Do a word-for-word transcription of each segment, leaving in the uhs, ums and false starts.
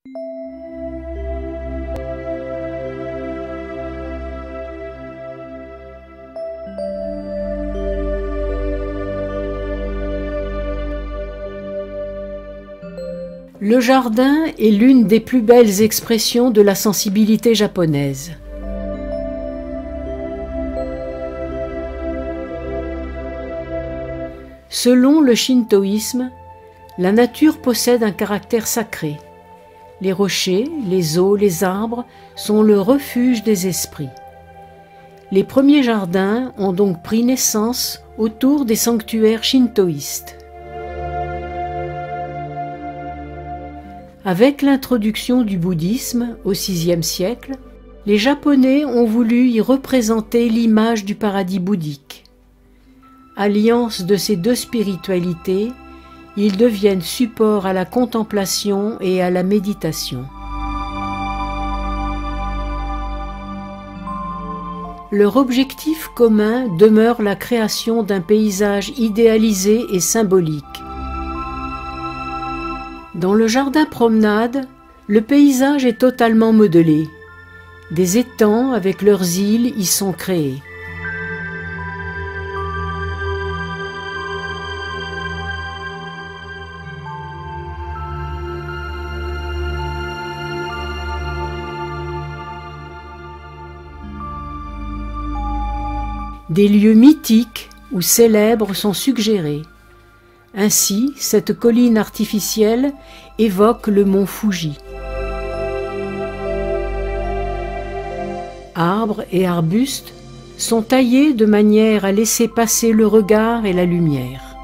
Le jardin est l'une des plus belles expressions de la sensibilité japonaise. Selon le shintoïsme, la nature possède un caractère sacré. Les rochers, les eaux, les arbres sont le refuge des esprits. Les premiers jardins ont donc pris naissance autour des sanctuaires shintoïstes. Avec l'introduction du bouddhisme au sixième siècle, les Japonais ont voulu y représenter l'image du paradis bouddhique. Alliance de ces deux spiritualités, ils deviennent support à la contemplation et à la méditation. Leur objectif commun demeure la création d'un paysage idéalisé et symbolique. Dans le jardin promenade, le paysage est totalement modelé. Des étangs avec leurs îles y sont créés. Des lieux mythiques ou célèbres sont suggérés. Ainsi, cette colline artificielle évoque le mont Fuji. Arbres et arbustes sont taillés de manière à laisser passer le regard et la lumière.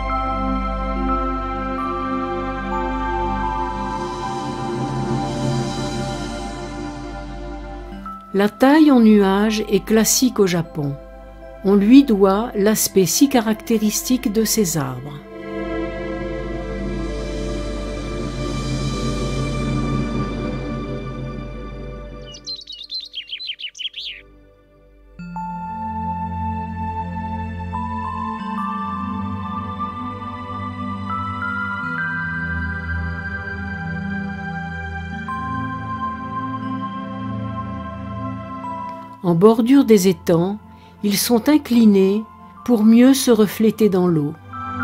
La taille en nuage est classique au Japon. On lui doit l'aspect si caractéristique de ces arbres. En bordure des étangs, ils sont inclinés pour mieux se refléter dans l'eau.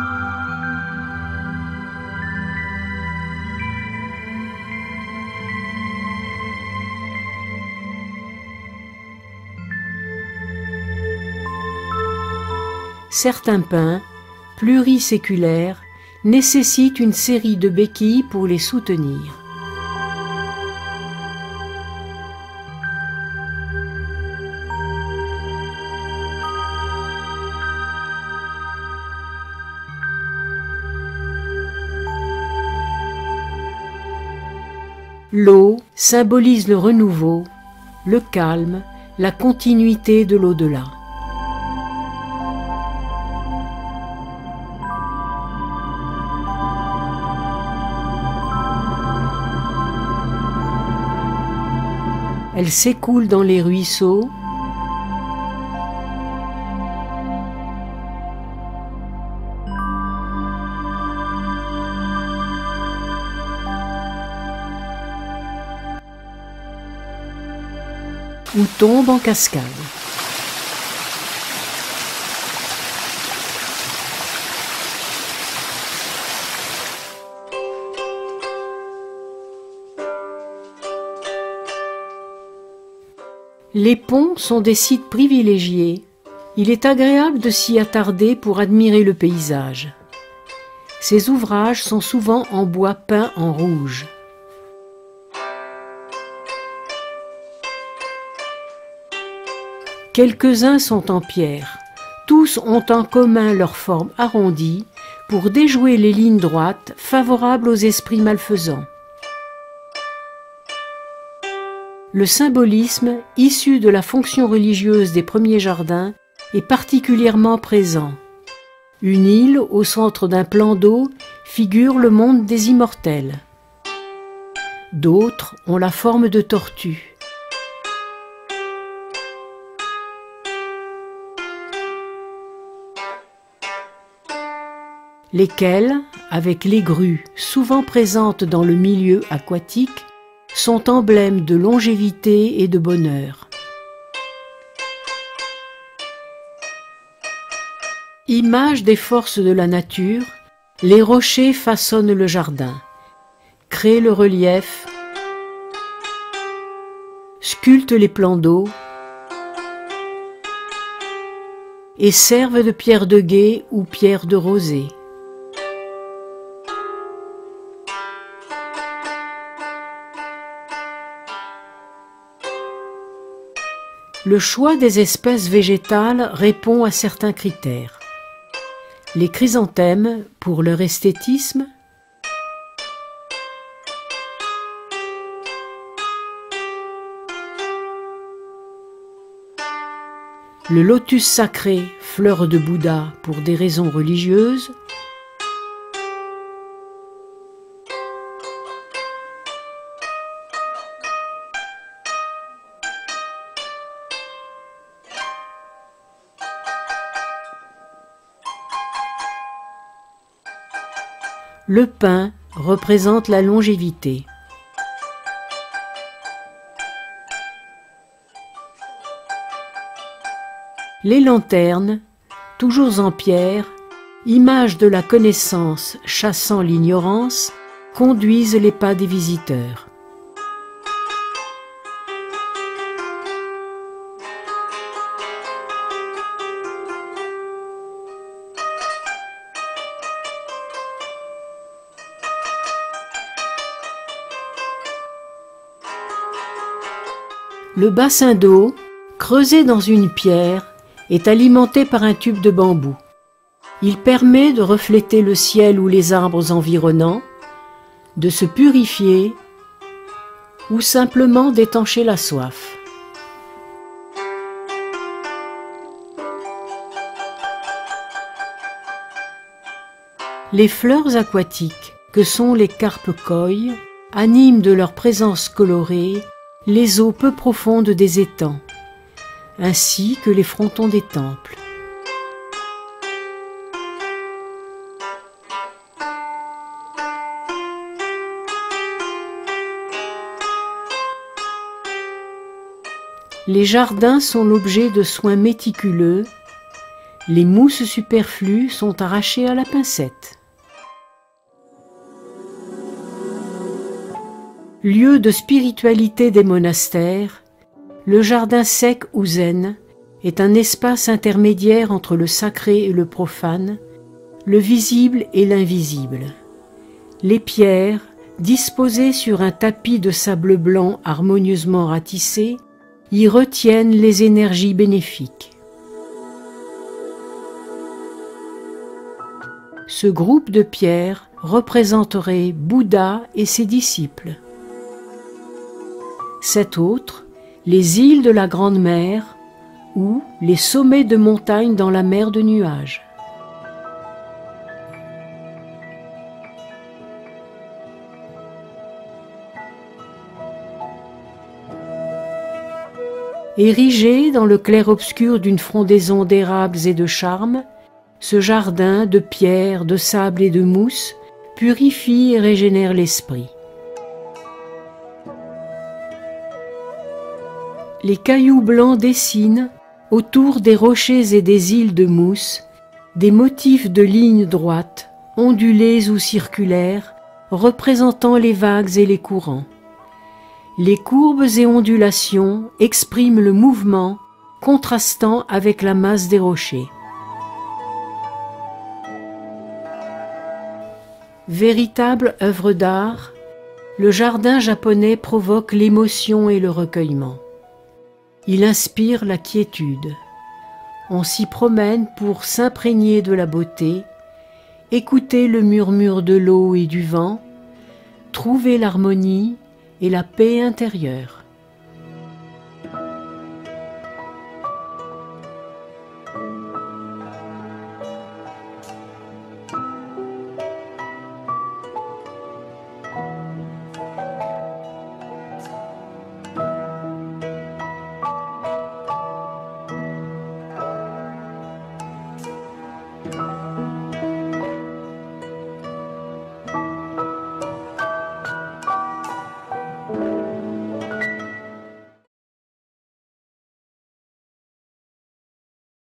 Certains pins, pluriséculaires, nécessitent une série de béquilles pour les soutenir. L'eau symbolise le renouveau, le calme, la continuité de l'au-delà. Elle s'écoule dans les ruisseaux, ou tombe en cascade. Les ponts sont des sites privilégiés. Il est agréable de s'y attarder pour admirer le paysage. Ces ouvrages sont souvent en bois peint en rouge. Quelques-uns sont en pierre. Tous ont en commun leur forme arrondie pour déjouer les lignes droites favorables aux esprits malfaisants. Le symbolisme, issu de la fonction religieuse des premiers jardins, est particulièrement présent. Une île au centre d'un plan d'eau figure le monde des immortels. D'autres ont la forme de tortues. Lesquelles, avec les grues souvent présentes dans le milieu aquatique, sont emblèmes de longévité et de bonheur. Image des forces de la nature, les rochers façonnent le jardin, créent le relief, sculptent les plans d'eau et servent de pierre de gué ou pierre de rosée. Le choix des espèces végétales répond à certains critères. Les chrysanthèmes, pour leur esthétisme, le lotus sacré, fleur de Bouddha, pour des raisons religieuses, le pin représente la longévité. Les lanternes, toujours en pierre, image de la connaissance chassant l'ignorance, conduisent les pas des visiteurs. Le bassin d'eau, creusé dans une pierre, est alimenté par un tube de bambou. Il permet de refléter le ciel ou les arbres environnants, de se purifier ou simplement d'étancher la soif. Les fleurs aquatiques, que sont les carpes koi, animent de leur présence colorée les eaux peu profondes des étangs, ainsi que les frontons des temples. Les jardins sont l'objet de soins méticuleux, les mousses superflues sont arrachées à la pincette. Lieu de spiritualité des monastères, le jardin sec ou zen est un espace intermédiaire entre le sacré et le profane, le visible et l'invisible. Les pierres, disposées sur un tapis de sable blanc harmonieusement ratissé, y retiennent les énergies bénéfiques. Ce groupe de pierres représenterait Bouddha et ses disciples. Cet autre, les îles de la Grande Mer ou les sommets de montagnes dans la mer de nuages. Érigé dans le clair-obscur d'une frondaison d'érables et de charmes, ce jardin de pierre, de sable et de mousse purifie et régénère l'esprit. Les cailloux blancs dessinent, autour des rochers et des îles de mousse, des motifs de lignes droites, ondulées ou circulaires, représentant les vagues et les courants. Les courbes et ondulations expriment le mouvement, contrastant avec la masse des rochers. Véritable œuvre d'art, le jardin japonais provoque l'émotion et le recueillement. Il inspire la quiétude. On s'y promène pour s'imprégner de la beauté, écouter le murmure de l'eau et du vent, trouver l'harmonie et la paix intérieure.